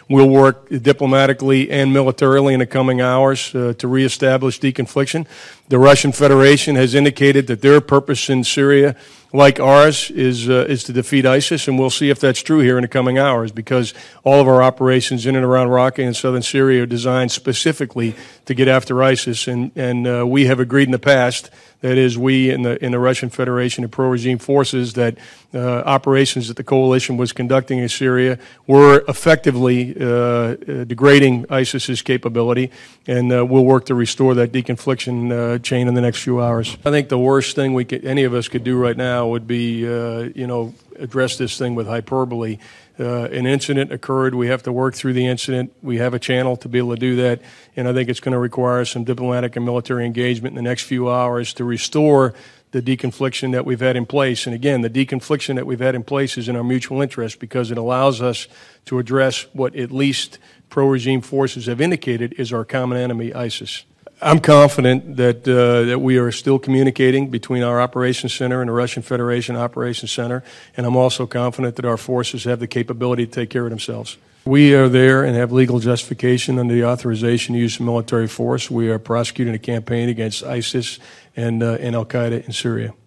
We'll work diplomatically and militarily in the coming hours to reestablish deconfliction. The Russian Federation has indicated that their purpose in Syria, like ours, is to defeat ISIS, and we'll see if that's true here in the coming hours, because all of our operations in and around Raqqa and southern Syria are designed specifically to get after ISIS, and we have agreed in the past, that is, we in the Russian Federation and pro-regime forces, that operations that the coalition was conducting in Syria were effectively degrading ISIS's capability, and we'll work to restore that deconfliction chain in the next few hours. I think the worst thing any of us could do right now would be, address this thing with hyperbole. An incident occurred. We have to work through the incident. We have a channel to be able to do that, and I think it's going to require some diplomatic and military engagement in the next few hours to restore the deconfliction that we've had in place. And again, the deconfliction that we've had in place is in our mutual interest, because it allows us to address what at least pro-regime forces have indicated is our common enemy, ISIS. I'm confident that we are still communicating between our Operations Center and the Russian Federation Operations Center, and I'm also confident that our forces have the capability to take care of themselves. We are there and have legal justification under the authorization to use military force. We are prosecuting a campaign against ISIS and Al-Qaeda in Syria.